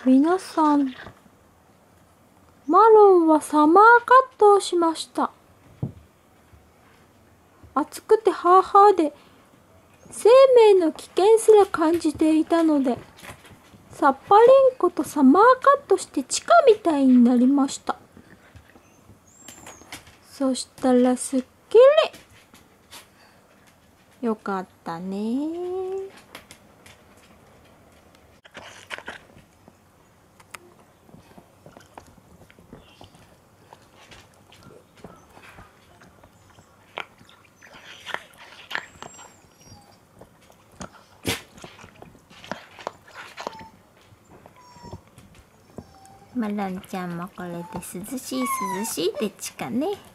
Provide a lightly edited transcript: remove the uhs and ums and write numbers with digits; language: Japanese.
皆さん、マロンはサマーカットをしました。暑くてハーハーで、生命の危険すら感じていたので、サッパリンコとサマーカットして地下みたいになりました。そしたらすっきり。よかったね。マロンちゃんもこれで涼しい涼しいでちかね。